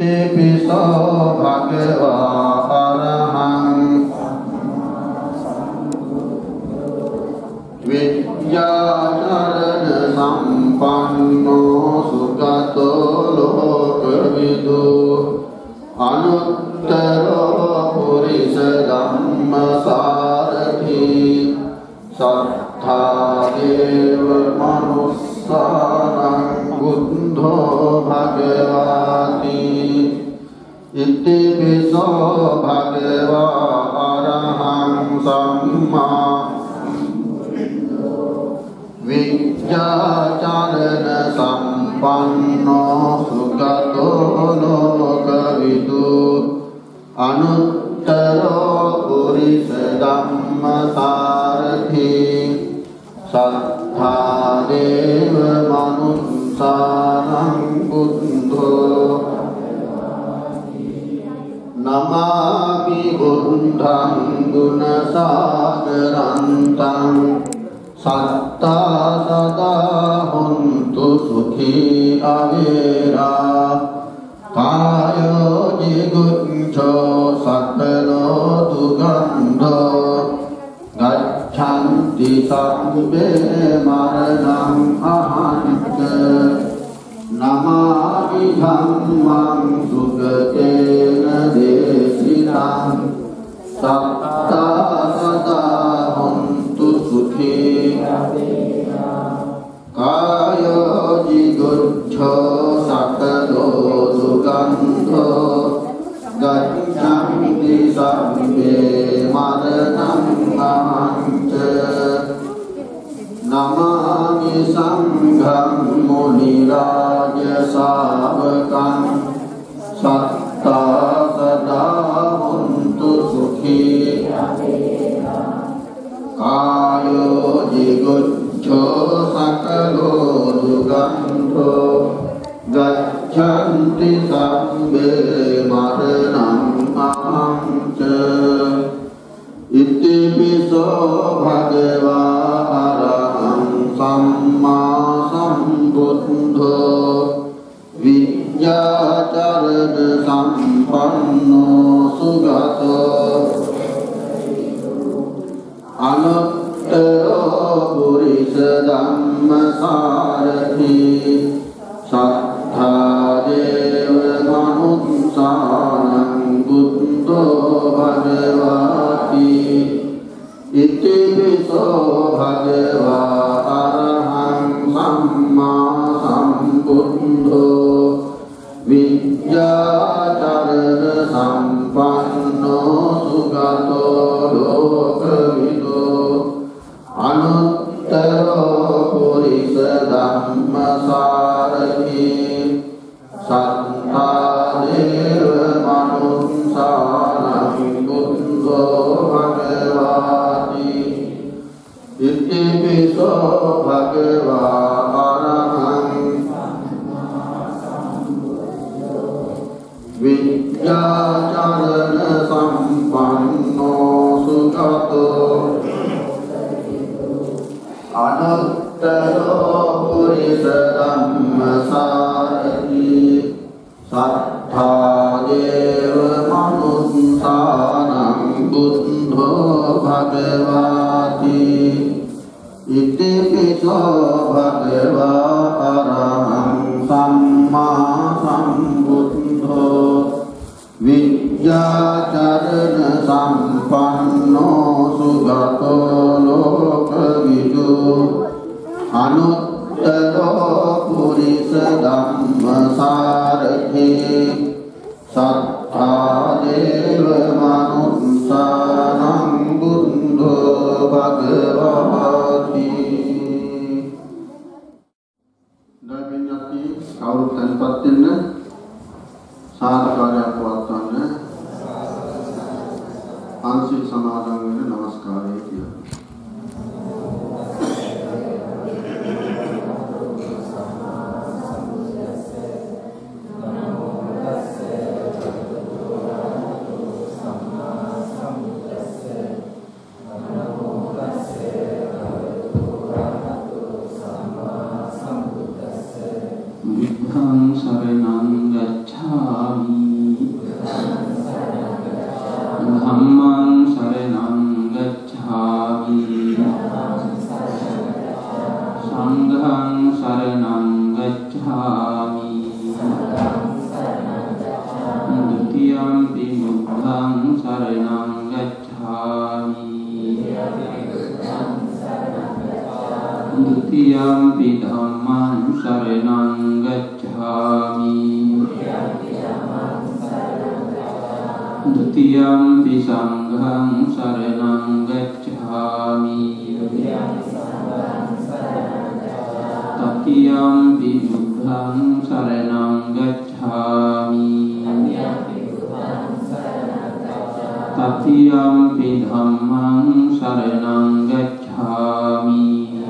इतिपिसो भगवा अरहं विद्याचरण संपन्नो सुगतो लोकविदु अनुत्तरो पुरुष धम्म सारथि सत्ता देव मनुष्यानां बुद्धो भगवाति इतिपिसो भगवा अरहं सम्मा विद्याचरण संपन्नो सुगतो लोकविदु अनुत्तरो पुरुष धम्म सारथि सत्ता देव मनुष्यानां बुद्धो नमामि बुद्धं गुणसागरन्तं सत्ता सदा हुन्तु सुखी अवेरा कायो जिगुच्छो सकलो दुर्गन्धो गच्छन्ति सर्वे मरणम् अहञ्च नमामि धम्मं सुगतेन देशिनां सत्ता सदा हुन्तु सुखी कायो जिगुच्छो सकलो दुर्गन्धो गच्छन्ति सर्वे मरणम् अहञ्च नमामि संघं मुनिराज सावकं सत्ता सदा हुन्तु सुखी कायो जिगुच्छो सकलो दुर्गन्धो गच्छन्ति सर्वे मरणम् अहञ्च इतिपिसो भगवा अरहं सम्मा सम्बुद्धो विद्याचरण संपन्नो सुगतो अनुत्तरो पुरुष धम्म सारथि सत्ता देव मनुष्यानां बुद्धो भगवाति इतिपिसो भगवा अरहं सम्मा सम्बुद्धो विद्याचरण संपन्नो सुगतो लोकविदो अनुत्तरो पुरुष धम्म सारथि सत्ता देव मनुष्यानां बुद्धो भगवाति इतिपिसो भगवा अरहं विद्याचरण संपन्नो सुगतो अनुत्तरो पुरुष धम्म सारथि सत्ता देव मनुष्यानां बुद्धो भगवाति इतिपिसो भगवा अरहं सम्मा सम्बुद्धो विद्याचरण संपन्नो सुगतो लोकविदु अनुत्तरो पुरुष धम्म सारथि सत्ता देव मनुष्यानां बुद्धो भगवाति දවිඤ්ඤාති කවුරුත් තැන්පත් වෙන්න සාධකාරයක් පවත්වන්න පන්සිල් සමාදන් වෙන නමස්කාරය කියලා शरणं गच्छामि gacchāmi. Dutiyampi buddhaṃ saraṇaṃ gacchāmi. Dutiyampi dhammaṃ saraṇaṃ gacchāmi. Dutiyampi saṅghaṃ saraṇaṃ gacchāmi. Tatiyampi buddhaṃ saraṇaṃ gacchāmi. Tatiyampi dhammaṃ saraṇaṃ gacchāmi.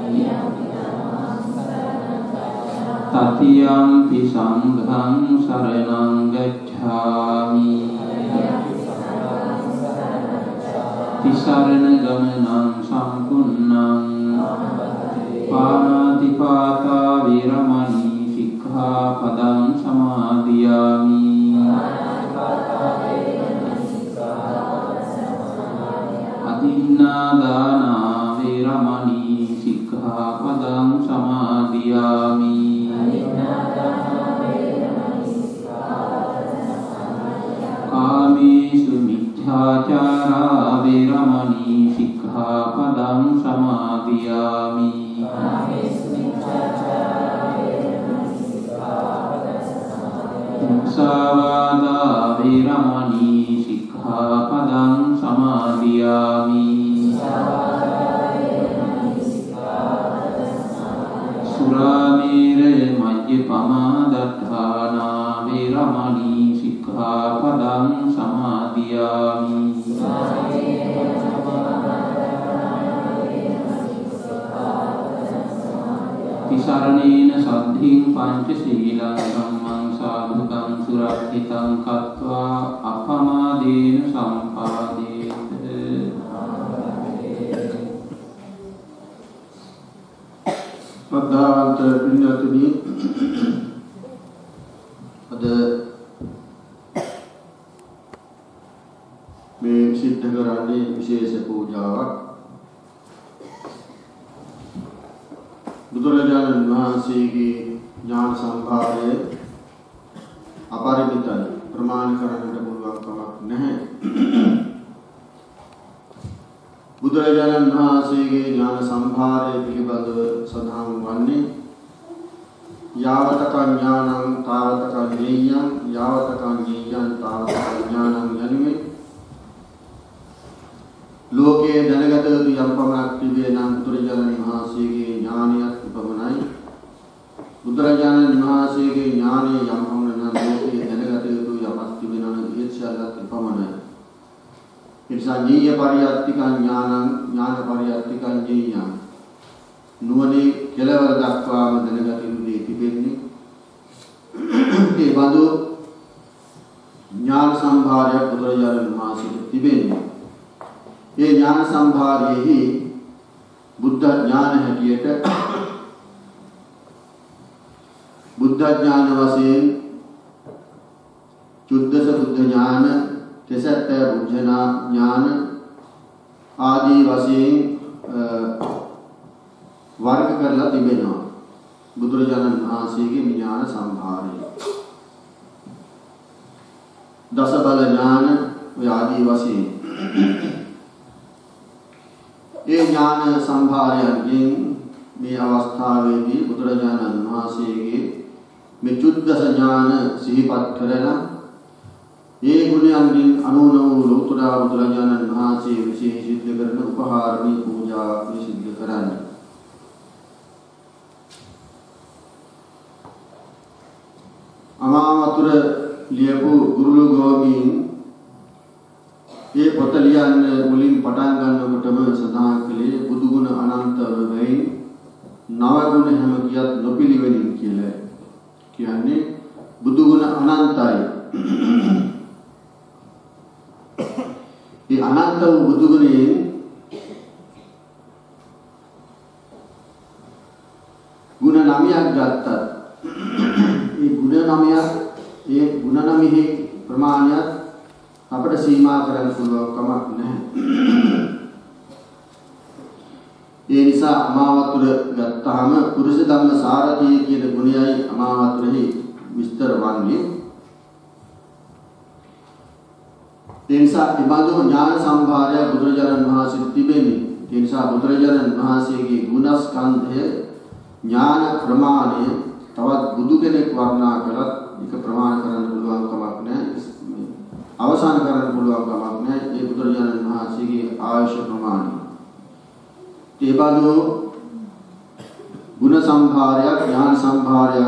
Tatiyampi saṅghaṃ saraṇaṃ gacchāmi. Tisarana gamaṇaṃ sampunnaṃ. Pāṇātipātā viramani sikkhapadam samādhiyāmi. Adinādānā viramani sikkhapadam samādhiyāmi. Kāmesu micchācārā viramani sikkhapadam samādhiyāmi. Musāvādā viramani sikkhapadam samādhiyāmi. Surāmēra majjapamādāṭṭhānā viramani sikkhapadam samādhiyāmi. Tisaranena saddhiṃ pañcasīlaṃ sammaṃ sādhukaṃ surakkhitāṃ kattvā apamādena sampādēt. Padāvanta piññatini ada මේ සිද්ධ කරන්නේ විශේෂ පූජාවක්. බුදුරජාණන් වහන්සේගේ ඥාන සම්භාරය අපරිමිතයි. ප්‍රමාණ කරන්නට පුළුවන් කමක් නැහැ. බුදුරජාණන් වහන්සේගේ ඥාන සම්භාරය පිළිබඳව සඳහන් වන්නේ යාවතක ඥානං තාවතක ඤේයං යාවතක ඤේයං තාවතක ඥානං යනුවෙන් ලෝකයේ දැනගත යුතු යම් පමණක් තිබේ නම් බුදුරජාණන් වහන්සේගේ ඥානයත් පමණයි. බුදුරජාණන් වහන්සේගේ ඥානය යම් පමණ නම් ලෝකයේ දැනගත යුතු යමක් තිබෙනවා නම් ඒ සියල්ලත් පමණයි. ඒ නිසා ඤේය පරියත්තිකං ඥානං ඥාන පරියත්තිකං ඤේයං නුවණේ කෙලවර දක්වාම දැනගත යුතු දේ තිබෙන්නේ. ඒ බඳු ඥාන සම්භාරය බුදුරජාණන් වහන්සේට තිබෙන්නේ. ये ज्ञान संभारेहि बुद्ध ज्ञान හැටියට බුද්ධ ඥාන වශයෙන් චුද්දස බුද්ධ ඥාන, තෙසත්ත බුද්ධ ඥාන ආදී වශයෙන් වර්ග කරලා තිබෙනවා බුදුරජාණන් වහන්සේගේ ඥාන සම්භාරය. දස බල ඥාන ඔය ආදී වශයෙන් ඒ ඥාන සම්භාරයෙන් මේ අවස්ථාවේදී බුදුරජාණන් වහන්සේගේ මේ චුද්දස ඥාන සිහිපත් කරලා ඒ ගුණයන්ගෙන් අනුන වූ ලෝතර බුදුරජාණන් වහන්සේ විශේෂ සිද්ධ කරන උපහාරණී පූජා සිද්ධ කරන්නේ. අමාවතුර ලියපු ගුරුළු ගෝමීන් ये पොත ලියන්න මුලින් පටන් ගන්නකොටම සඳහන් කළේ බුදු ගුණ අනන්ත වෙයි නව ගුණ හැම කියක් නොපිළිවෙලින් කියලා. කියන්නේ බුදු ගුණ අනන්තයි. ඒ අනන්ත වූ බුදු ගුණයෙන් ගුණ 9ක් ගත්තත් ඒ ගුණ 9ක් ඒ ගුණ 9 ප්‍රමාණයක් අපට සීමා කරන්න පුළුවන් කමක් නැහැ. ඒ නිසා අමාවතුර ගත්තාම පුරුෂ ධම්ම සාරථී කියන ගුණයයි අමාවත සූත්‍රෙහි විස්තර වන්නේ ඒ නිසා ඉබඳු ඥාන සම්භාරය බුදුරජාණන් වහන්සේ තිබෙන්නේ. ඒ නිසා බුදුරජාණන් වහන්සේගේ ගුණස්කන්ධය ඥාන ප්‍රමාණය තවත් බුදු කෙනෙක් වර්ණනා කළත් ඒක ප්‍රමාණ කරන්න පුළුවන් කමක් නැහැ. අවසන් කරන්න පුළුවන් කමක් නැහැ. ඒ බුදුරජාණන් වහන්සේගේ ආයුෂ ප්‍රමාණය. ඒ බඳු ගුණ සම්භාරයක් ඥාන සම්භාරයක්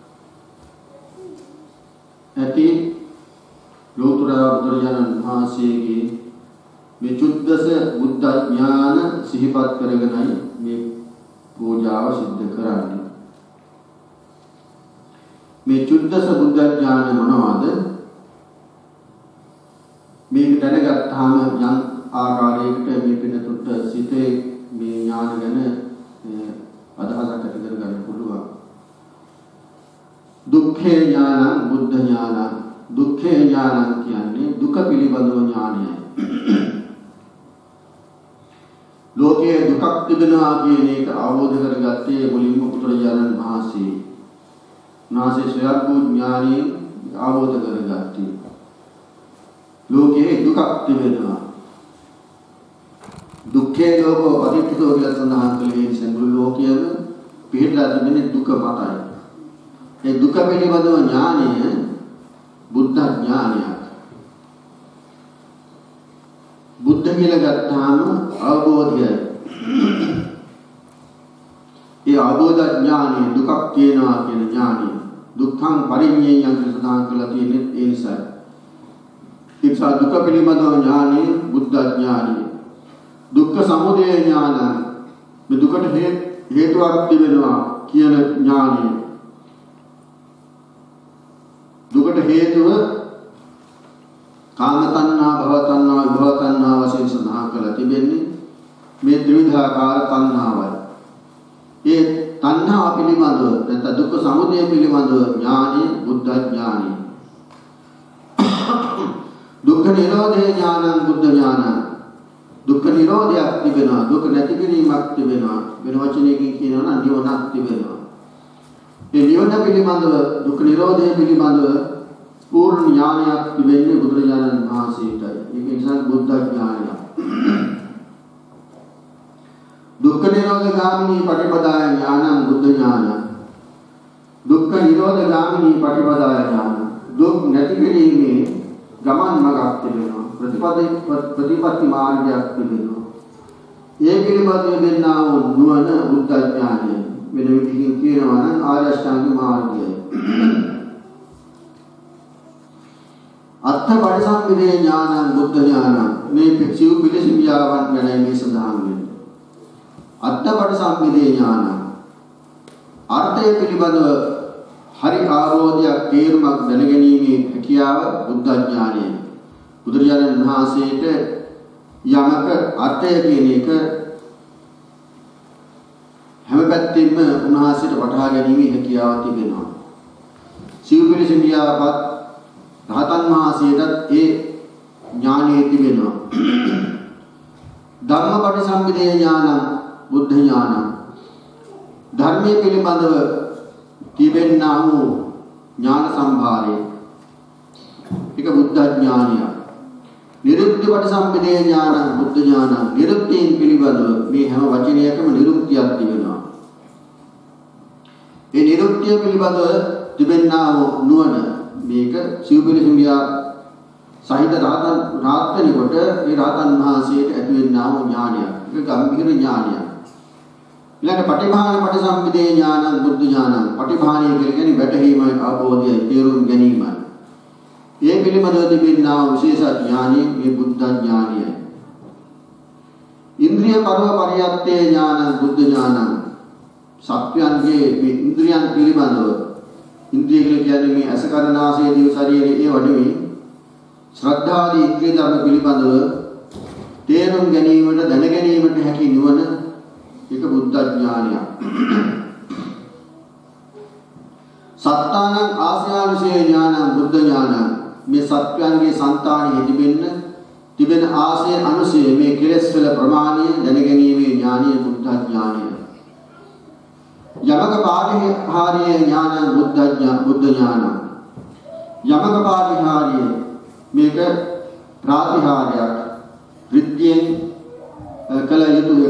ඇති ලෝතර බුදුරජාණන් වහන්සේගේ මේ චුද්දස බුද්ධ ඥාන සිහිපත් කරගෙනයි මේ පූජාව සිද්ධ කරන්නේ. මේ චුද්දස බුද්ධ ඥාන මොනවාද? මේක දැනගත්තාම යම් ආකාරයකට මේ පිටුට සිතේ මේ ඥාන ගැන අදහසක් ඇති කරගන්න පුළුවන්. දුක්ඛේ ඥානං බුද්ධ ඥානං. දුක්ඛේ ඥානං කියන්නේ දුක පිළිබඳව ඥානයයි. ලෝකයේ දුකක් තිබෙනවා කියන එක අවබෝධ කරගත්තේ මුලින්ම බුදුරජාණන් වහන්සේ. නාසේ ස්වයං ඥානයෙන් අවබෝධ කරගත්තේ. ලෝකයේ දුකක් තිබෙනවා. දුක්ඛේ ලෝකෝ පටිච්චසමුප්පාදෝ කියලා සඳහන් කළේ සම්මුල ලෝකයේම පිළිලා තිබෙන දුක මතයි. ඒ දුක පිළිබඳව ඥානය බුද්ධ ඥානයක්. බුද්ධ කියලා ගත්තාම අවබෝධයයි. ඒ අවබෝධ ඥානය දුකක් තියෙනවා කියන ඥානය. දුක්ඛං පරිඤ්ඤයං කියලා සඳහන් කළා තියෙන්නේ ඒ නිසා. ඒ නිසා දුක පිළිබඳව ඥානය බුද්ධ ඥානය. දුක්ඛ සමුදය ඥාන මේ දුකට හේතුවක් තිබෙනවා කියන ඥානය. දුකට හේතුව කාම තණ්හා භව තණ්හා විභව තණ්හා වශයෙන් සඳහන් කරලා තිබෙන්නේ මේ ත්‍රිවිධාකාර තණ්හාවයි. ඒ තණ්හා පිළිබඳව නැත්නම් දුක්ඛ සමුදය පිළිබඳව ඥානය බුද්ධ ඥානය. දුක්ඛ නිරෝධය ඥානං බුද්ධ ඥානං. දුක්ඛ නිරෝධයක් තිබෙනවා. දුක නැති කිරීමක් තිබෙනවා. වෙන වචනයකින් කියනවා නම් නිවනක් තිබෙනවා. මේ නිවන පිළිබඳව දුක්ඛ නිරෝධය පිළිබඳව පූර්ණ ඥානයක් තිබෙන්නේ බුදුරජාණන් වහන්සේටයි. ඒක නිසා බුද්ධ ඥානය. දුක්ඛ නිරෝධ ගාමිනී පටිපදාය ඥානං බුද්ධ ඥානං. දුක්ඛ නිරෝධ ගාමිනී පටිපදාය ඥානං. දුක් නැති කිරීමේ ගමන් මඟක් තිබෙනවා. ප්‍රතිපත්ති මාර්ගයක් තිබෙනවා. ඒ පිළිබඳව දෙන්නා වූ නුවණ බුද්ධ ඥානය. වෙන විදිහකින් කියනවා නම් ආර්ය අෂ්ටාංග මාර්ගයයි. අත්ථ පරිසම්පදේ ඥානං බුද්ධ ඥානං. මේ සිව් පිළිසිමියාවන් ගැන මේ සඳහන් වෙන්නේ. අත්ථ පරිසම්පදේ ඥානං. අර්ථය පිළිබඳව හරි ආරෝධයක් තේරුමක් දැනගැනීමේ හැකියාව බුද්ධ ඥානයයි. බුදුරජාණන් වහන්සේට යමක අර්ථය කියන එක හැම පැත්තෙම උන්වහන්සේට වටහා ගැනීමේ හැකියාව තිබෙනවා. සිව්පිලිසිමියාපත් රහතන් වහන්සේටත් ඒ ඥානය තිබෙනවා. ධම්මපටිසම්භිදේ ඥානං බුද්ධ ඥානං. ධර්මයේ පිළිබඳව තිබෙනා වූ ඥාන සම්භාරය ඒක බුද්ධ ඥානය. නිරුක්ති පටිසම්භිදේ ඥානං බුද්ධ ඥානං. නිරුක්තියෙන් පිළිබඳව මේ හැම වචනයකම නිරුක්තියක් තිබෙනවා. ඒ නිරුක්තිය පිළිබඳව තිබෙනා වූ නුවණ මේක සිව්පිලිසිමියා සහිත රාත්‍රි කොට ඒ රාතන් වහන්සේට ඇති වෙනා වූ ඥානයක්. ඒක ගම්භීර ඥානයක්. ඊළඟ පටිභාන පටිසම්භිදේ ඥානං බුද්ධ ඥානං. පටිභානය කියන්නේ වැටහීම අවබෝධය තේරුම් ගැනීමයි. ඒ පිළිබඳව තිබෙනා විශේෂ ඥානය මේ බුද්ධ ඥානයයි. ඉන්ද්‍රිය පරව පරියත්තේ ඥානං බුද්ධ ඥානං. සත්‍යයන්ගේ මේ ඉන්ද්‍රියන් පිළිබඳව ඉන්ද්‍රිය කියන්නේ මේ අස කන නාසය දිව ශරීරය ඒ වඩේ ශ්‍රද්ධාදී ඉන්ද්‍රිය ධර්ම පිළිබඳව තේරුම් ගැනීමට දැන ගැනීමට හැකි නුවණ ඒක බුද්ධ ඥානයක්. සත්තානං ආස්‍යානුසේ ඥානං බුද්ධ ඥානං. මේ සත්‍යයන්ගේ సంతානෙහි තිබෙන ආශය අනුසය මේ කෙලෙස් වල ප්‍රමාණය දැනගැනීමේ ඥානය බුද්ධ ඥානය. යමක පාරිහාරීය ඥානං බුද්ධ ඥානං. යමක පාරිහාරීය මේක ප්‍රාතිහාර්යයක් රිද්දෙන් කළ යුතු එකක්.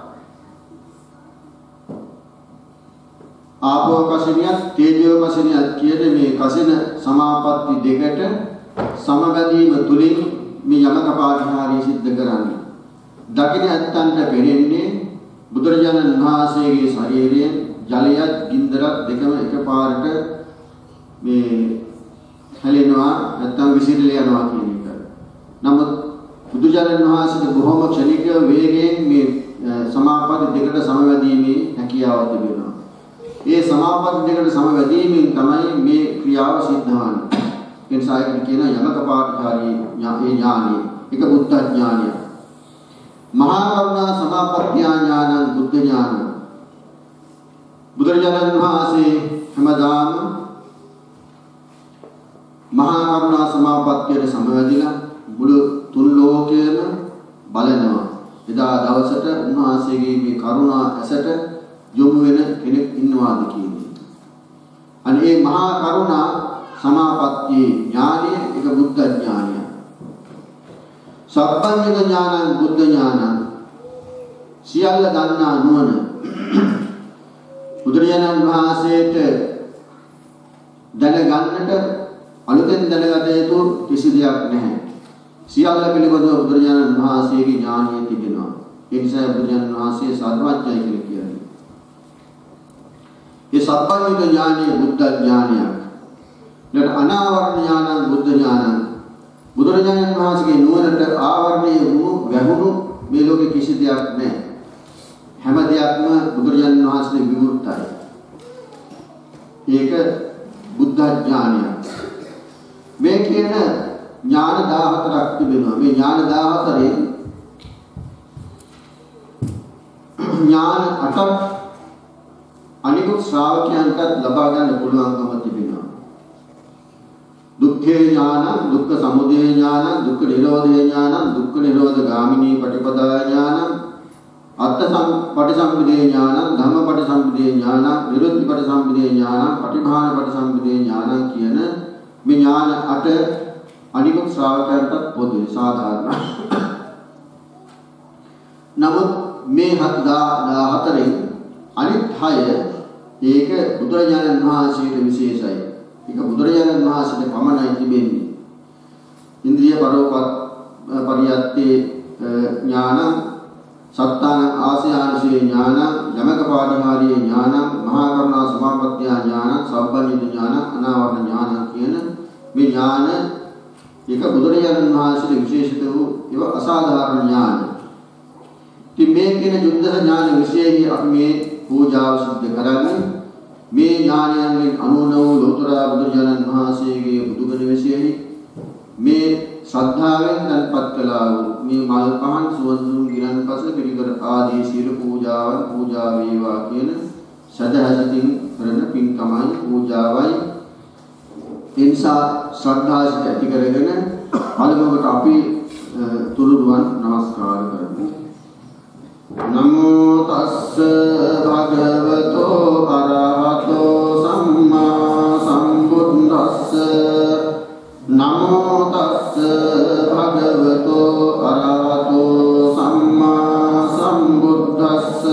ආපෝ කසිනියත් තේජෝ කසිනියත් කියන මේ කසින සමාපatti දෙකට සමවැදීම තුලින් මේ යමක පාරිහාරීය සිද්ධ කරන්නේ. දකින ඇත්තන්ට පෙනෙන්නේ බුදුරජාණන් වහන්සේගේ ශරීරයෙන් ජලයත් ගින්දරත් දෙකම එකපාරට මේ හැලෙනවා නැත්නම් විසිරලා යනවා කියන එක. නමුත් බුදුරජාණන් වහන්සේට බොහොම ක්ෂණික වේගයෙන් මේ සමාපatti දෙකට සමවැදීමේ හැකියාව තිබෙනවා. ඒ සමාපatti දෙකට සමවැදීමෙන් තමයි මේ ක්‍රියාව සිද්ධ වන්නේ. ඒ නිසා ඒකට කියන යමක පාරිහාරීය ඥානය. ඒක බුද්ධ ඥානය. මහා කරුණා සමාපත්තිය ඥානං බුද්ධ ඥානං. බුදුරජාණන් වහන්සේ හැමදාම මහා කරුණා සමාපත්තියට සමවැදිලා මුළු තුන් ලෝකයේම බලනවා. එදා දවසට උන්වහන්සේගේ මේ කරුණා ඇසට යොමු වෙන කෙනෙක් ඉන්නවාද කියන්නේ. අනේ මහා කරුණා සමාපත්තියේ ඥානය ඒක බුද්ධ ඥානය. සබ්බඤ්ඤ ඥානං බුද්ධ ඥානං. සියල්ල දන්නා නුවණ. බුදුරජාණන් වහන්සේට දැනගන්නට අලුතෙන් දැනගත යුතු කිසි දෙයක් නැහැ. සියල්ල පිළිබඳව බුදුරජාණන් වහන්සේගේ ඥානය තිබෙනවා. ඒ නිසා බුදුරජාණන් වහන්සේ සර්වඥයි කියලා කියන්නේ. මේ සබ්බඤ්ඤ ඥානය බුද්ධ ඥානයක්. ඊට අනාවරණ ඥානං බුද්ධ ඥානං. බුදුරජාණන් වහන්සේගේ නුවණට ආවරණය වුණු වැහුණු මේ ලෝකේ කිසි දෙයක් නැහැ. හැම දෙයක්ම බුදුරජාණන් වහන්සේ විවෘතයි. ඒක බුද්ධ ඥානය. මේ කියන ඥාන 14ක් තිබෙනවා. මේ ඥාන 14 ඥාන 8ක් අනිකුත් ශ්‍රාවකයන්ට ලබා ගන්න පුළුවන්කම තිබෙනවා. දුක්ඛේ ඥානං දුක්ඛ සමුදය ඥානං දුක්ඛ නිරෝධය ඥානං දුක්ඛ නිරෝධ ගාමිනී පටිපදා ඥානං අත්ථ පටිසම්පදේ ඥානං ධම්ම පටිසම්පදේ ඥානං විරුද්ධ පටිසම්පදේ ඥානං පටිභාන පටිසම්පදේ ඥානං කියන මේ ඥාන 8 අනිකුත් ශ්‍රාවකයන්ට පොදුයි සාධාරණයි. නමුත් මේ 14න් අනිත් 6 ඒක බුදුරජාණන් වහන්සේට විශේෂයි. ඒක බුදුරජාණන් වහන්සේට පමණයි තිබෙන්නේ. ඉන්ද්‍රිය පරියත්තේ ඥානං සත්තාන ආසයානසේ ඥානං යමක පාරිහාරීය ඥානං මහා කරුණා සමාපත්තිය ඥානං සබ්බඤ්ඤ ඥානං අනාවරණ ඥානං කියන මේ ඥාන ඒක බුදුරජාණන් වහන්සේට විශේෂිත වූ ඒවා අසාධාරණ ඥාන. ඉතින් මේ කියන යුද්ධ ඥාන විශේෂයි අපි මේ පූජාව සිද්ධ කරන්නේ මේ ඥානයන්ගෙන් අනුනව ලෝතර බුදුරජාණන් වහන්සේගේ බුදුගුණ විශේෂයි මේ ශ්‍රද්ධාවෙන් තන්පත් කළා වූ මේ මල් පහන් සුවඳුන් ගිලන්පස පිළිකර ආදී සියලු පූජාවන් පූජා වේවා කියන සදහසිතින් කරන පින්කමයි පූජාවයි. ඒ නිසා ශ්‍රද්ධාව ඇති කරගෙන පළමුවට අපි තුරුදුවන් නමස්කාර කරමු. නමෝ තස්ස භගවතෝ අරහතෝ සම්මා සම්බුද්දස්ස නමෝ තස්ස භගවතෝ අරහතෝ සම්මා සම්බුද්දස්ස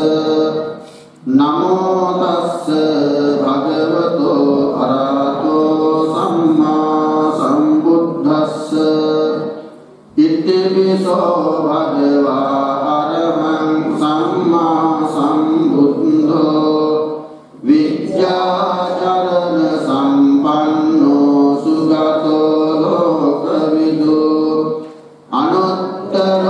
නමෝ තස්ස භගවතෝ අරහතෝ සම්මා සම්බුද්දස්ස ඉත්තේසෝ භගවා අරහං සම්මා සම්බුද්ධෝ විද්‍යාචරණ සම්පන්නෝ සුගතෝ ලෝකවිදු අනුත්තර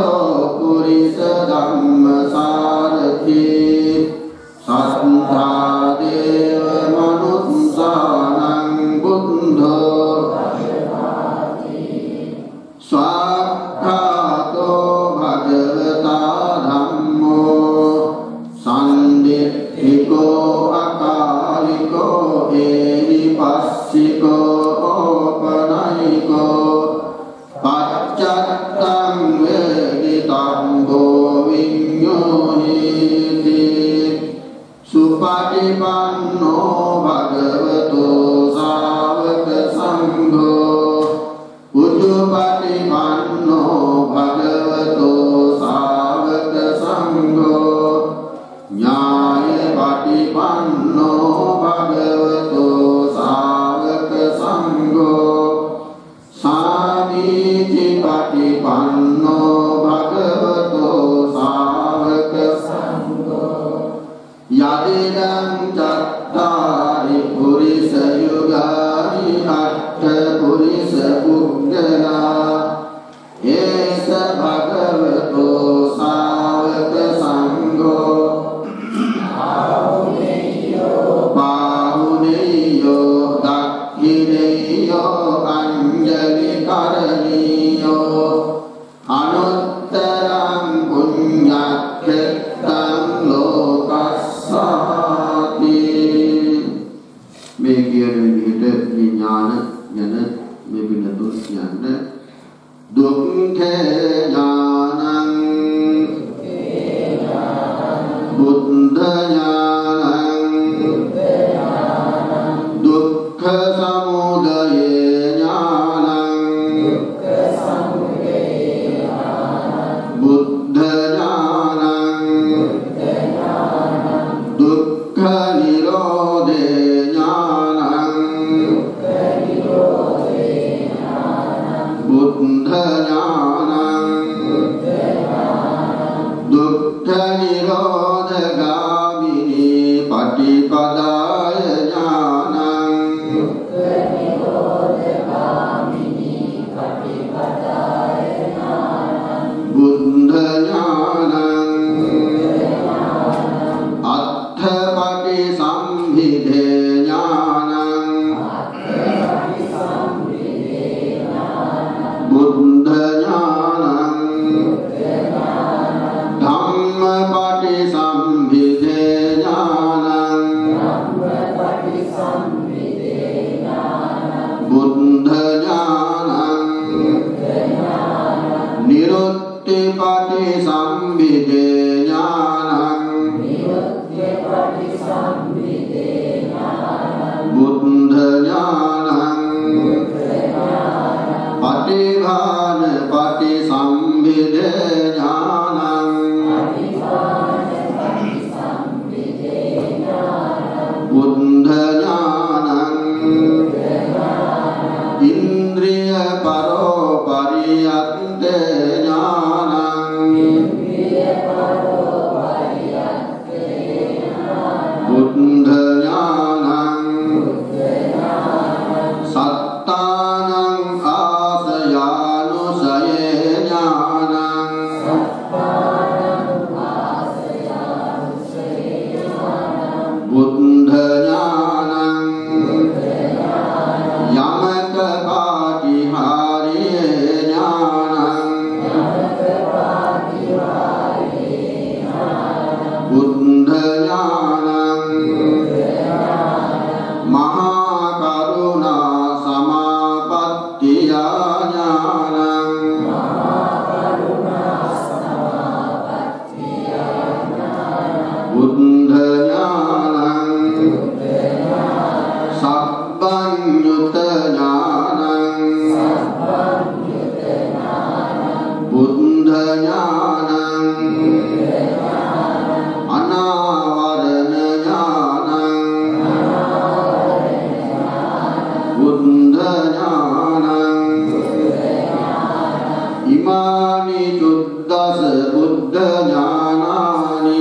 කියන විදිහට මේ ඥාන යන මේ පිළිතුරු කියන්නේ දුක්ඛේ ඥානං බුද්ධ ඥානං දුක්ඛ සමුදය ඥානං බුද්ධ ඥානං දුක්ඛ නිරෝධේ ඥානං බුද්ධ ඥානං දුක්ඛ නිරෝධගාමිනී පටිපදාය ඥානං බුද්ධ ඥානං අත්ථපටි සම්භිදේ ඥානං බුද්ධ ඥානං ධම්මපටි සම්භිදේ ඥානං බුද්ධ ඥානං නිරුත්තිපටි සම්භිදේ ඥානං බුද්ධ ඥානං පටිඝාන පටි සම්භිදේ ඥානං බුද්ධ ඥානං ඉන්ද්‍රිය පරෝ පරියත්තේ ඥානං බුද්ධ ඥානං සත්තානං ආසයානුසයේ ඥානං බුද්ධ ඥානං යමක පාටිහාරියේ ඥානං බුද්ධ ඥානං මහා කරුණා සමාපත්තිය ඥානං බුද්ධ ඥානං සබ්බඤ්ඤුත ඥානං බුද්ධ ඥානං අනාවරණ ඥානං බුද්ධ ඥානං ඉමානි චුද්දස බුද්ධ ඥානානි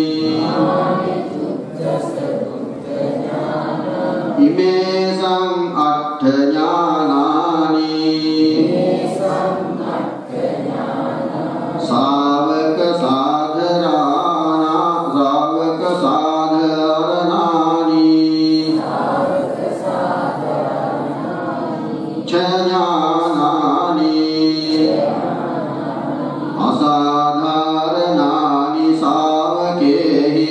ඉමේසං අට්ඨ ඥානානි ශාවක සාධරණානි ච ඥානානි අසාධාරණානි ශාවකේහි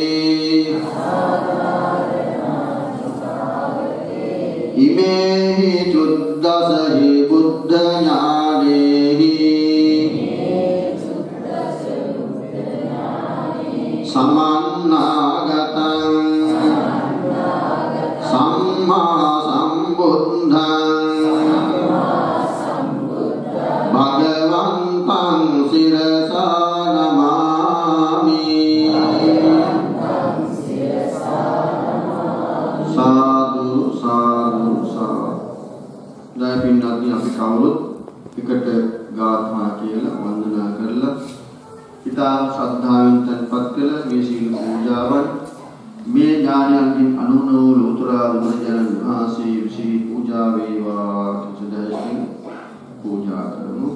ඉමේහි චුද්දසහි බුද්ධ ඥානේහි සමන්නාගතං සම්මා සම්බුද්ධං භගවන්තං සිරසා නමාමි සාදු සාදු සාදු. දැන් පින්වත්නි අපි කවුරුත් එකට ගාථා කියලා වන්දනා කරලා ඉතාම ශ්‍රද්ධාවෙන් තන්පත් කළ මේ සීල පූජාවන් මේ ඥානයන්ගෙන් අනුනෝ ලෝතර බුදුරජාණන් වහන්සේ විසින් පූජා වේවා සදහසින් පූජා කරමු.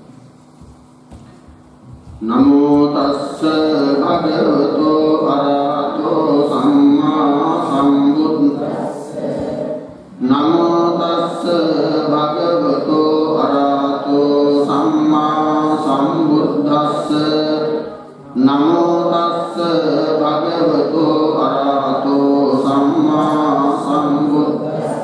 නමෝ තස්ස භගවතෝ අරහතෝ සම්මා සම්බුද්දස්ස නමෝ තස්ස භගවතෝ අරහතෝ සම්මා සම්බුද්දස්ස නමෝ තස්ස භගවතෝ අරහතෝ සම්මා සම්බුද්දස්ස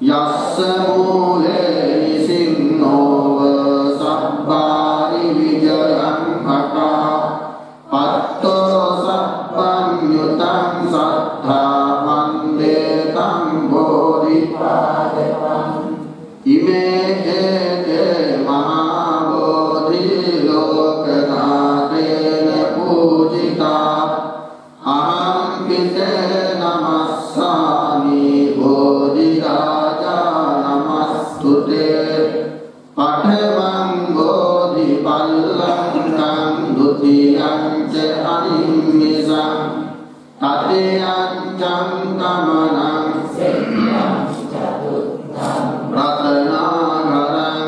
යස්ස මූලේ නිසින්නෝව සබ්බාරි විජයං භටා පත්තෝ සබ්බඤ්ඤුතං සද්ධා වන්දේ තං බෝධිපාදකං ඉමේ හේතේ මහා බෝධි ලෝකනාථේන පූජිතා අහං පිතේ නමස්සාමි බෝධි රාජා නමස්තුතේ පඨමං බෝධි පල්ලංකං ဒုတိယං ච අනිම්මිසං තතේයං චංකමනං සෙන්නං චතුත්ථං රතනාඝරං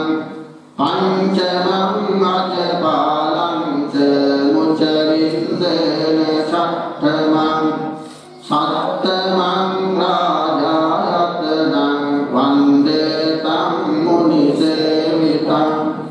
පංචමං අජපාලං ච මුචරින්දේන ෂට්ඨමං සත්තමං රාජායතනං වන්දේ තං මුනිසේවිතං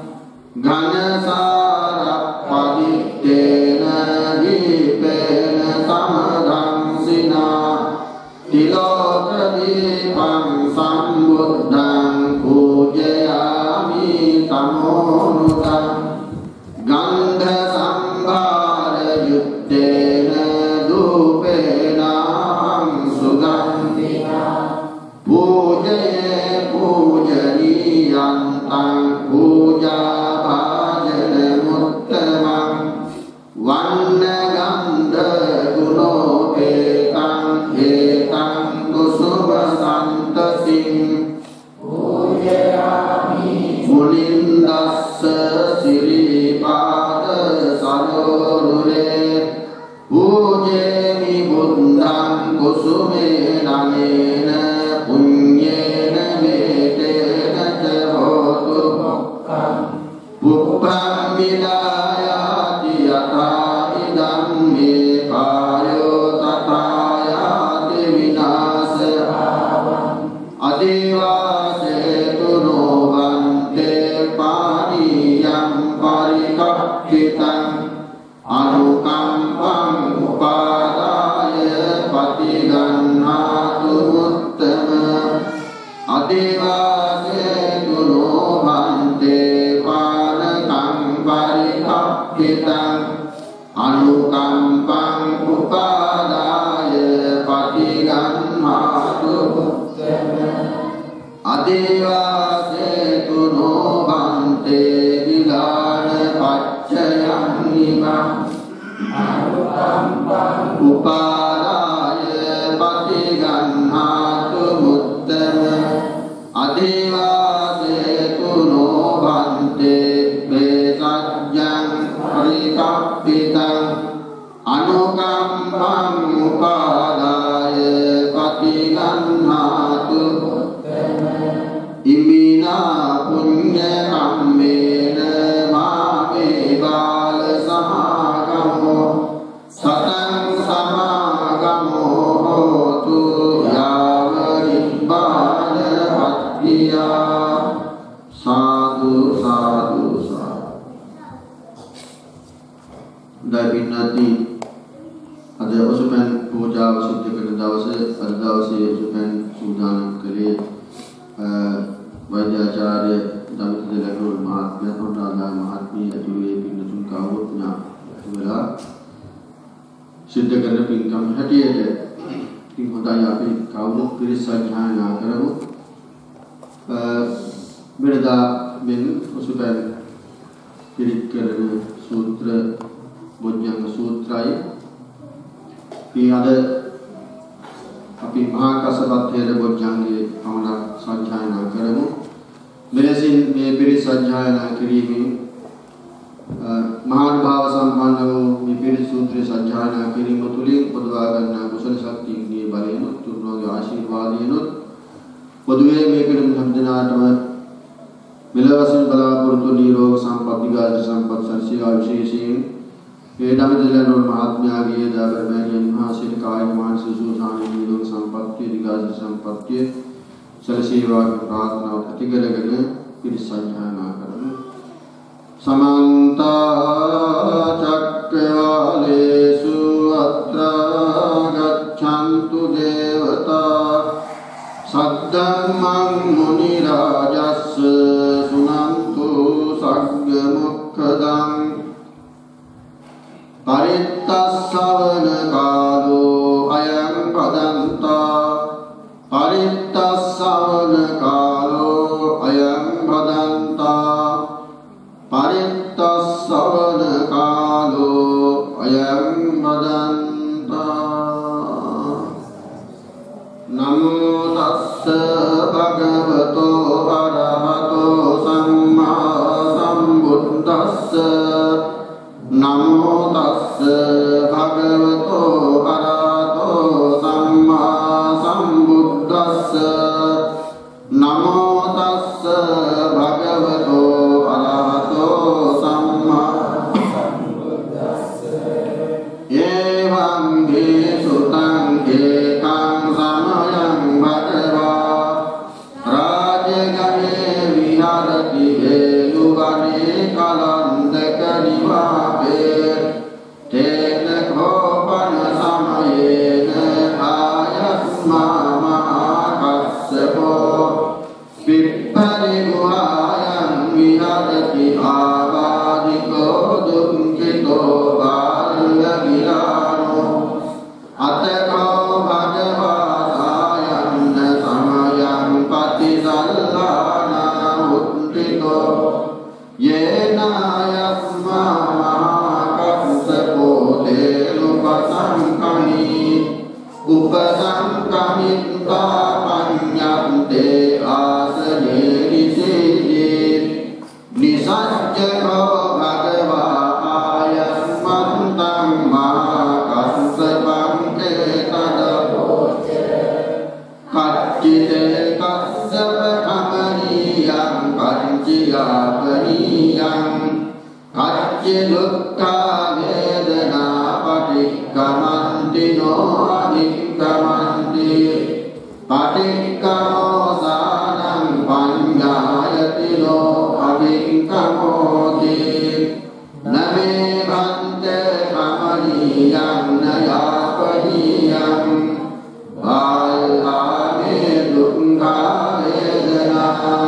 ඝනසාරප්පදිත්තේන දීපේන සමදංසිනා තිලෝක දීපං සම්බුද්ධං පූජයාමි තමෝනුතං ගන්ධ සම්භාර යුත්තේන ධූපේනං සුගන්ධිනා පූජයේ පූජනීයං තං පූජා භාජන මුත්තමං වන්න ගන්ධ ගුණෝපේතං හේතං කුසුම සන්තසින් පූජයාමි මුනින්දස්ස සිරිපාද සරෝරුරේ පූජේමි බුද්ධං කුසුමේ නමේන පුඤ්ඤේන වේතේන ච හෝතු මොක්ඛං පුප්පං විදායාති යථා ඉදං මේ කායෝ තථා යාති විනාශාවං අදේවාසේතු නොවන්තේ පානියං පරිකප්පිතං අනුකම්පං උපාදාය පතිගන්නාතු මුත්තම අදේවාසේතු නොවන්තේ පානකං පරිකප්පිතං අනුකම්පං උපාදාය පතිගන්නාතු මුත්තම අදේවාසේතු නොවන්තේ විලාන පච්චයං නිමං අනුකම්පං උපාදාය පතිගන්නාතු මුත්තම අදේවාසේතු නොවන්තේ වේසජ්ජං පරිකප්පිතං අනුකම්පං උපාදාය පතිගන්නාතු ඉමිනා පුඤ්ඤ කම්මේන මාමේ බාල සමාගමෝ සතං සමාගමෝ හෝතු යාව නිබ්බාන පත්තියා සාදු සාදු සාදු. දෛවින්නති අද ඔසුපෙන් පූජාව සිද්ධ කරන දවසේ අද දවසේ ඔසුපෙන් සූදානම් කළේ වෛද්‍යාචාර්ය දමිතදලගොඩ මහත්මයා හොඳාදා මහත්මිය ඇතුළේ පින්නතුන් කවුරුත් නා සිද්ධ කරන පින්කම් හැටියට ඉතින් හොඳයි අපි කවුරුත් පිරිස සජ්ජායනා කරමු. බෙරදා මෙන් ඔසුපෙන් පිරිත් කරන සූත්‍ර බොජ්ජංග සූත්‍රයි. අපි මහා කස්සප තේර බොජ්ජංගේ පමණක් සජ්ජායනා කරමු. මෙලෙසින් මේ පිරිත් සජ්ජායනා කිරීමෙන් මහානුභාව සම්පන්න වූ මේ පිරිත් සූත්‍රය සජ්ජායනා කිරීම තුළින් පොදවා ගන්නා කුසල ශක්තියන්ගේ බලයෙන් තුන්වගේ ආශිර්වාදයෙන් පොදුවේ මේ පිරිත් සම්දනාටම මෙලවසින් බලාපොරොත්තු නිරෝග සම්පත් විගාධ සම්පත් සර්සිකා විශේෂයෙන් ඒ දමිතදලගොඩ මහත්මයාගේ දාගරමෑණියන් වහන්සේට කායික මානසික සුවසාන නිරෝග සම්පත්තිය විගාධ සම්පත්තිය සැලසේවා ප්‍රාර්ථනාව ඇති කරගෙන පිරිත් සජ්ජායනා කරමු. समन्त चक्रवालेषु अत्र गच्छन्तु देवता सद् Saddhammang munirajassa sunantu saggamukkadang Parittassavana kālo ayam bhadanta Parittassavana kālo ayam bhadanta Parittassavana kālo ayam bhadanta Namo tassa bhagavato arahato samma sambuddhassa Namo tassa bhagavato arahato samma sambuddhassa Namo tassa bhagavato arahato samma sambuddhassa Evam hi sutang ekam samayam bhagava Rajagane viharati velugane kalandaka nivape Tena khopana samayena ayasma mahakassapo Pippari guhayam viharati avadiko dukkito balavilano Atako bhagava sayanna samayam patisallana uttito Yena yasma mahakassapo tenupasankani Upasankamitta panyante asane nisidit Nisajjako bhagava ayasmantang mahakassapam ketadapoce Kaccite kassapakamaniyam kanciyapaniyam Kacci dukkha vedana patikkamantino adikkamanti Patikkamo sanam panyayatino adikkamoti Name bhante kamaniyam nayapaniyam Bhayame dukkha vedana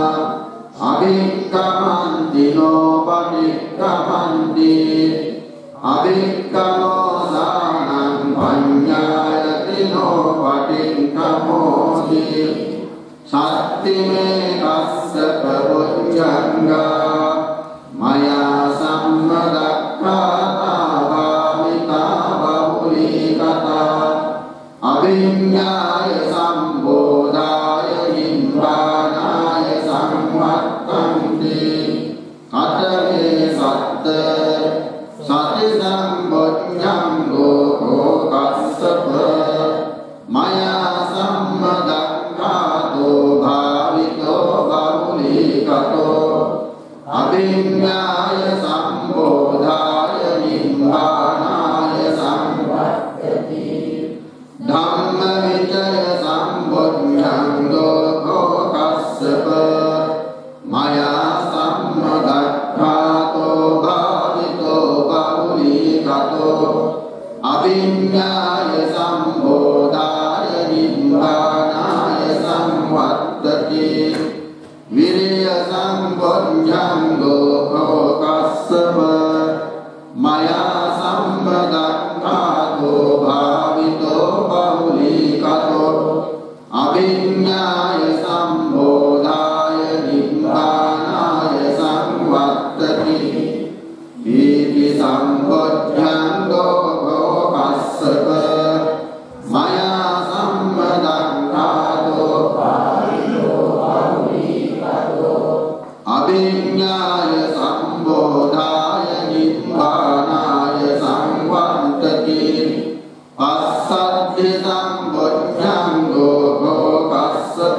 Abhikkamantino patikkamanti Abhikkamo sanam panyayatino patikkamoti Sattime kassapa bunyanga Maya sammadakkhata bhavita bahulikata Abhinyaya sambodhaya nimbānāya samvattanti Katame satta sati sambodhyam loko kassapa Maya sammadakkhāto bhavito bahulikato Abhinyaya sambodhaya nimbānāya samvattati Dhamma vicaya sambodhyam loko kassapa Maya sammadakkhāto bhavito bahulikato Abhinyaya sambodhaya nimbānāya samvattati Viriya sambodhyam loko kassapa Maya sammadakkhāto bhavito bahulikato Abhinyaya sambodhaya nimbānāya samvattati Iti sambodhyam loko kassapa Maya sammadakkhāto bhavito bahulikato Abhinyaya sambodhaya nimbānāya samvattati Passaddhi sambodhyam loko kassapa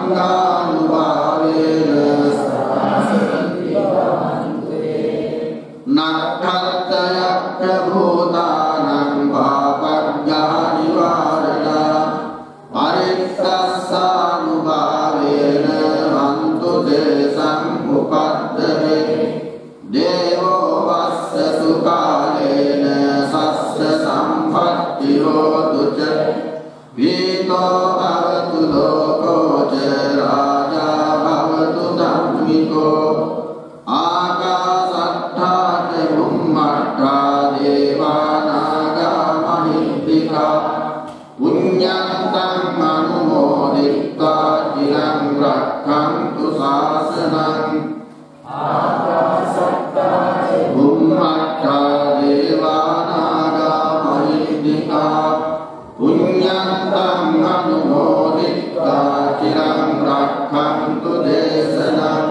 සංඝානුභාවේන නක්ඛත්තයක් භූතානං පාපඥා නිවාරණා පරිත්තස්සානුභාවේන වන්තු දේසං උපද්දවේ දේවෝ වස්සතු කාලේන සස්ස සම්පත්තිරෝතු ච වීතෝ භවතු ලෝකෝ ච රාජා භවතු ධම්මිකෝ ආකාසට්ඨා ච බුම්මට්ඨා දේවානාගා මහිත්‍තිකා පුඤ්ඤන්තං අනුමෝදිत्वा චිරං රක්ඛන්තු ශාසනං බුම්මට්ඨා දේවානාගා මහිත්‍තිකා පුඤ්ඤන්තං අනුමෝදිत्वा චිරං රක්ඛන්තු දේශනං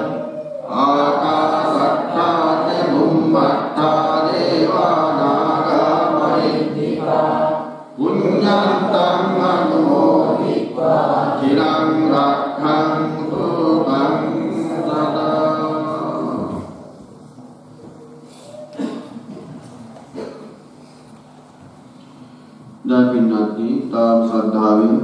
ආකාසට්ඨා ච බුම්මට්ඨා දේවානාගා මහිත්‍තිකා පුඤ්ඤන්තං අනුමෝදිत्वा චිරං රක්ඛන්තු තං සදා. දාපින්නති තාම ශ්‍රද්ධාවෙන්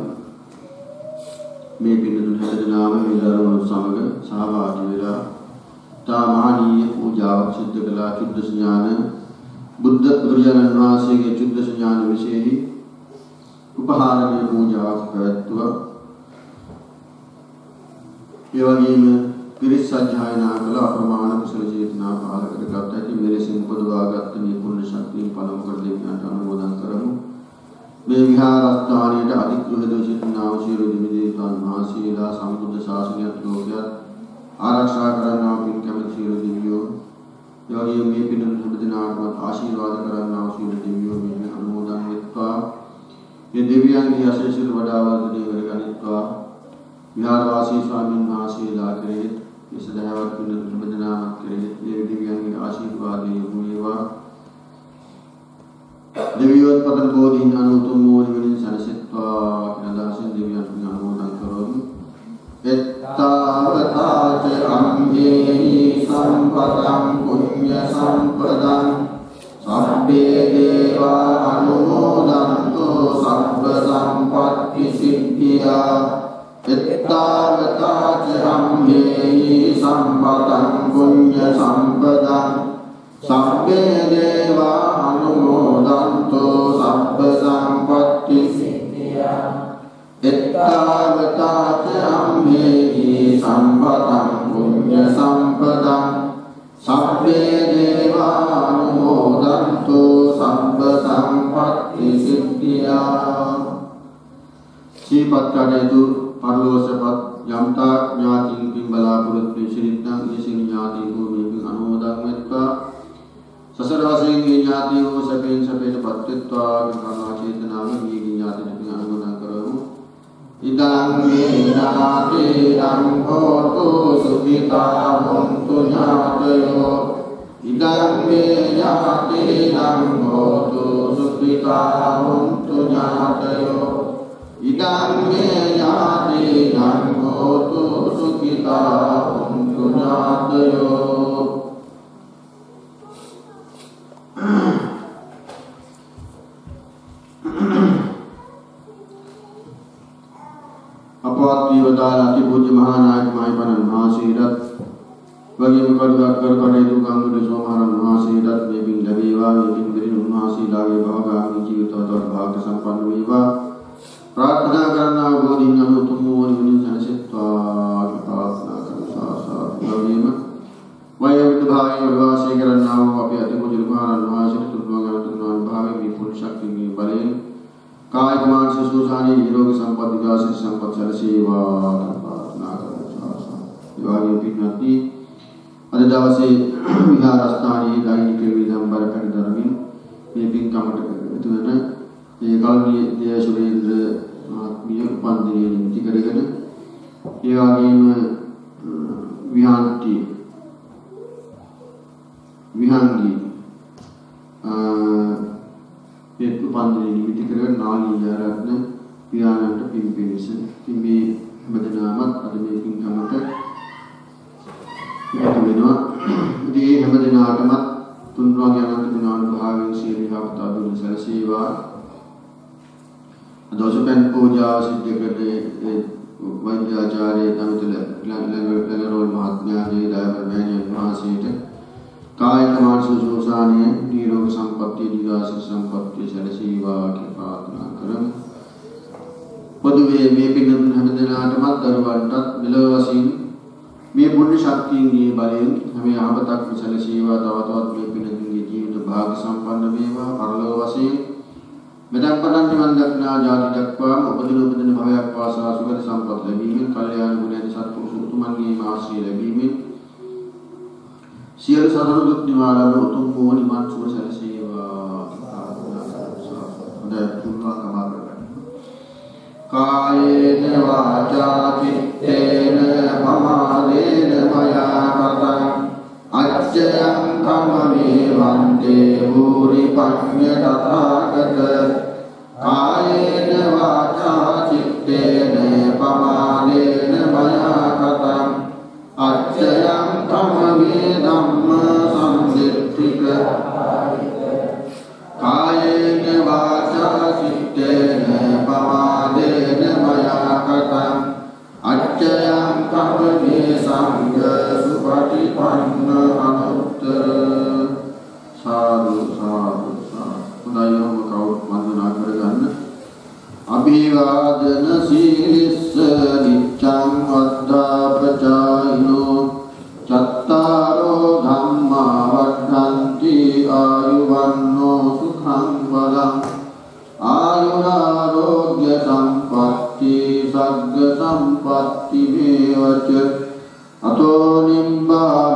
මේ පින්නතුන් හැදෙනාම මේ දරුවෝ සමග සහභාගී වෙලා තා මහණීය පූජාවක් සිදු කළා. චුද්ධ ඥාන බුදුරජාණන් වහන්සේගේ චුද්ධ ඥාන විශේෂයි උපහාරමය පූජාවක් පැවැත්වුවා. ඒ වගේම පිරිත් සජ්ජායනා කළ අප්‍රමාණ කුසල චේතනා පහළ කරගත් ඇති මෙලෙසින් පොදවාගත් මේ පුණ්‍ය ශක්තිය පළමු කර දෙවියන්ට අනුමෝදන් කරමු. මේ විහාරස්ථානයේ අධිග්‍රහිත සිටිනා සියලු දෙවියන් වහන්සේලා සම්බුද්ධ ශාසනයත් ලෝකයත් ආරක්ෂා කරන්නා පින් කැමති සියලු දෙවියෝ යෝගී මේ පින්තුන් හැමදිනාටම ආශිර්වාද කරන්නා සියලු දෙවියෝ මේ අනුමෝදන් වෙත්වා. මේ දෙවියන්ගේ ආශිර්වාද වඩා වර්ධනය කරගනිත්වා. විහාරවාසී ස්වාමීන් වහන්සේලා කෙරෙහි මේ සදාවත් පින්තුන් හැමදිනාම කෙරෙහි මේ දෙවියන්ගේ ආශිර්වාදය යොමු වේවා. දෙවියන් පතන බෝධීන් අනුතුම් මෝනිවලින් සනසෙත්වා කියන දාසෙන් දෙවියන් අනුමෝදන් කරමු. එත්තාවතාච අම්මේහි සම්පතං පුඤ්ඤ සම්පදං සබ්බේ දේවා අනුමෝදන්තු සබ්බ සම්පත්ති සිද්ධියා. එත්තාවතාච අම්මේහි සම්පතං පුඤ්ඤ සම්පදං සබ්බේ දේවා අනුමෝදන්තු සබ්බ සම්පත්ති සිද්ධියා. එත්තාවතාච අම්මේහි සම්පතං පුඤ්ඤ සම්පදං සබ්බේ දේවා අනුමෝදන්තු සබ්බ සම්පත්ති සිද්ධියා. සීපත් කඩේතු පරලෝසපත් යම්තා ඥාතින් පින් බලාපොරොත්තු ශිරිතං යසින් ඥාති භූමියකින් අනුමෝදන් වෙත්වා. සසර වශයෙන් ඥාතියෝ සැපෙන් සැපයට පත්වෙත්වා. කරුණා චේතනාවෙන් මේ ඥාතින් පින් අනුමෝදන් කරමු. ඉදං මේ ඥාතිරං හෝතු සුඛිතා හොන්තු ඥාතයෝ. ඉදං මේ ඥාතිරං හෝතු සුඛිතා හොන්තු ඥාතයෝ. ඉදං මේ ඥාතිරං හෝතු සුඛිතා හොන්තු ඥාතයෝ. අපවත් වේවදාල අතිපූජ්‍ය මහා නායක මහිපණන් මහසීරත් වගේම කරුණා කරුණේ දුකංගුඩ සෝමහරන් මහසීරත් මේ පින් ලැබේවා. මේ පින් දෙරින් උන්වහන්සේලාගේ භවගාමී ජීවිතවලට භාග්‍ය සම්පන්න වේවා. ප්‍රාර්ථනා කරනා බෝධින් අනුතුම් වූ නිවනින් සැනසෙත්වා ප්‍රාර්ථනා කරනවා. වගේම වයෝවෘද්ධ භාවයේ වාසය කරන්නා වූ අපේ අතිපූජ්‍ය මහරන් මහසීරත් තුන්වන භාවයේ මේ පුණ්‍ය ශක්තිය බලයෙන් කායික මානසික සුවසානී නිරෝගී සම්පත් විකාශන සම්පත් සැලසේවා ප්‍රාර්ථනා කරනවා. ඒ වගේම පින්වත්නි අද දවසේ විහාරස්ථානයේ දෛනික විදම්බර පරිදරමින් මේ පින්කමට එකතු වෙන මේ කල්පී දේ සුරේන්ද්‍ර මහත්මිය උපන්දිනයේ නිමිති කරගෙන ඒ වගේම විහාන්ති විහංගී ඒ උපන්දිනයේ නිමිති කරගෙන නාලී ජයරත්න පියාණන්ට පින් පිණිස මේ හැමදෙනාමත් අද මේ පින්කමට එකතු වෙනවා. ඉතින් හැමදෙනාටමත් තුන්වගේ අනන්ත ගුණානුභාවයෙන් සියලු යහපත අදුරු සැලසේවා. දෝෂපෙන් පූජා සිද්ධ කරේ වෛද්‍යාචාර්ය දමිතුල ලැලරෝල් මහත්මයාගේ දයාබර මෑණියන් වහන්සේට කායික මානසික සෝසානිය නිරෝග සම්පත්තිය දීර්ඝාස සම්පත්තිය සැලසේවා කියලා ප්‍රාර්ථනා කරමු. පොදුවේ මේ පින්තුන් හැමදෙනාටමත් දරුවන්ටත් මෙලොව වශයෙන් මේ පුණ්‍ය ශක්තියන්ගේ බලයෙන් හැම යහපතක්ම සැලසේවා. තව තවත් මේ පින්තුන්ගේ ජීවිත භාග්‍ය සම්පන්න වේවා. පරලොව වශයෙන් මෙතන පටන් නිවන් දක්නා ජාති දක්වාම උපදින භවයක් වාසා සුගත සම්පත් ලැබීමෙන් කල්යාණ ගුණයන් සත්පුරුෂ උතුමන්ගේ ආශ්‍රය ලැබීමෙන් සියලු සතර දුක් නිවාරණ උතුම් වූ නිවන් සුව සැලසේවා. හොඳ පුණ්‍ය කමාරණ කායේන වාචා චිත්තේන පමාදේන මයා කතං අච්චයං කම්මේ වන්දේ භූරි පඤ්ඤ තථාගත කායේන වාචා චිත්තේන පමාදේන මයා කතං අච්චයං කම්මේ ධම්ම සම්දිත්තික කායේන වාචා චිත්තේන පමාදේන මයා කතං අච්චයං කම්මේ සංඝ සුපටිපන්න අනුත්තර සාදු සාදු සාදුයම කවුරුත් වන්දනා කරගන්න. අභිවාදන සීලිස්ස නිච්ඡං වද්දාපචායිනෝ චත්තාරෝ ධම්මා වද්ධන්ති ආයුවන්නෝ සුඛං බලං ආයුරාෝග්‍ය සම්පත්ති සග්ග සම්පත්ති මේවච අතෝ නිබ්බා